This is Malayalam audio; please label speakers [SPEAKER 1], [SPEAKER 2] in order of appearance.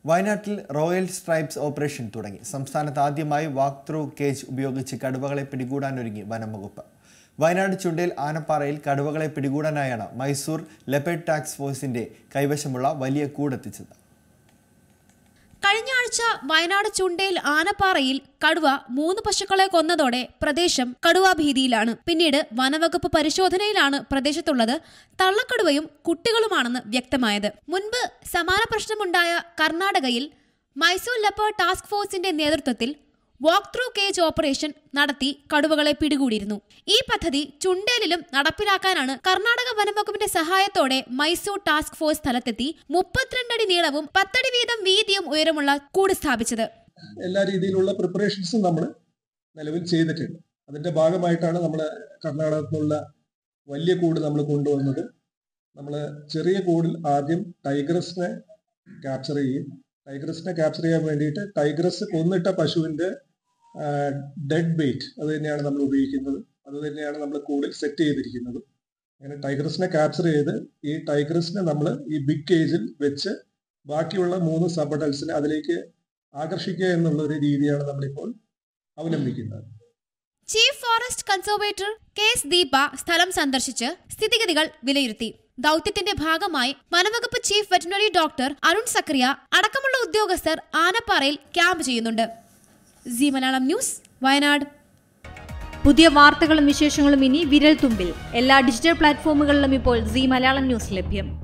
[SPEAKER 1] വയനാട്ടിൽ റോയൽ സ്ട്രൈപ്സ് ഓപ്പറേഷൻ തുടങ്ങി. സംസ്ഥാനത്ത് ആദ്യമായി വാക്ക് ത്രൂ കേജ് ഉപയോഗിച്ച് കടുവകളെ പിടികൂടാനൊരുങ്ങി വനംവകുപ്പ്. വയനാട് ചുണ്ടേൽ ആനപ്പാറയിൽ കടുവകളെ പിടികൂടാനായാണ് മൈസൂർ ലെപ്പേർഡ് ടാസ്ക് ഫോഴ്സിന്റെ കൈവശമുള്ള വലിയ കൂടെത്തിച്ചത്.
[SPEAKER 2] കഴിഞ്ഞ ആഴ്ച വയനാട് ചുണ്ടേൽ ആനപ്പാറയിൽ കടുവ 3 പശുക്കളെ കൊന്നതോടെ പ്രദേശം കടുവാഭീതിയിലാണ്. പിന്നീട് വനവകുപ്പ് പരിശോധനയിലാണ് പ്രദേശത്തുള്ളത് തള്ളക്കടുവയും കുട്ടികളുമാണെന്ന് വ്യക്തമായത്. മുൻപ് സമാന പ്രശ്നമുണ്ടായ കർണാടകയിൽ മൈസൂർ ലെപ്പേർഡ് ടാസ്ക് ഫോഴ്സിന്റെ നേതൃത്വത്തിൽ വാക്ക് ത്രൂ കേജ് ഓപ്പറേഷൻ നടത്തി കടുവകളെ പിടികൂടിയിരുന്നു. ഈ പദ്ധതി ചുണ്ടേലിലും നടപ്പിലാക്കാനാണ് കർണാടക വനംവകുപ്പിന്റെ സഹായത്തോടെ മൈസൂർ ടാസ്ക് ഫോഴ്സ് സ്ഥലത്തെത്തി 32 അടി നീളവും 10 അടി വീതം വീതിയും ഉയരമുള്ള കൂട് സ്ഥാപിച്ചത്.
[SPEAKER 3] എല്ലാ രീതിയിലുള്ള പ്രിപ്പറേഷൻസും നമ്മൾ നിലവിൽ ചെയ്തിട്ടുണ്ട്. അതിന്റെ ഭാഗമായിട്ടാണ് നമ്മൾ കർണാടകത്തിൽ നിന്നുള്ള വലിയ കൂട് നമ്മൾ കൊണ്ടുവന്നത്. നമ്മൾ ചെറിയ കൂടിൽ ആദ്യം ടൈഗ്രസിനെ ക്യാപ്ചർ ചെയ്യും. ടൈഗ്രസിനെ ക്യാപ്ചർ ചെയ്യാൻ വേണ്ടിയിട്ട് ടൈഗ്രസ് കൊന്നിട്ട പശുവിന്റെ ഡെഡ് വെയിറ്റ് അത് തന്നെയാണ് നമ്മൾ ഉപയോഗിക്കുന്നത്. അത് തന്നെയാണ് നമ്മൾ കൂടിൽ സെറ്റ് ചെയ്തിരിക്കുന്നത്. അങ്ങനെ ടൈഗ്രസിനെ ക്യാപ്ചർ ചെയ്ത് ഈ ടൈഗ്രസിനെ നമ്മൾ ഈ ബിഗ് കേജിൽ വെച്ച് ബാക്കിയുള്ള 3 സബ് അഡൽസിനെ അതിലേക്ക് ആകർഷിക്കുക എന്നുള്ള ഒരു രീതിയാണ് നമ്മളിപ്പോൾ അവലംബിക്കുന്നത്.
[SPEAKER 2] Chief forest conservator K S. Deepa സ്ഥലം സന്ദർശിച്ച് സ്ഥിതിഗതികൾ വിലയിരുത്തി. ദൗത്യത്തിന്റെ ഭാഗമായി വനവകുപ്പ് chief veterinary doctor Arun Zacharia അടക്കമുള്ള ഉദ്യോഗസ്ഥർ ആനപ്പാറയിൽ ക്യാമ്പ് ചെയ്യുന്നുണ്ട്. Zee Malayalam news, Wayanad.
[SPEAKER 4] പുതിയ വാർത്തകളും വിശേഷങ്ങളും ഇനി വിരൽ തുമ്പിൽ. എല്ലാ ഡിജിറ്റൽ പ്ലാറ്റ്ഫോമുകളിലും ഇപ്പോൾ സീ മലയാളം ന്യൂസ് ലഭ്യം.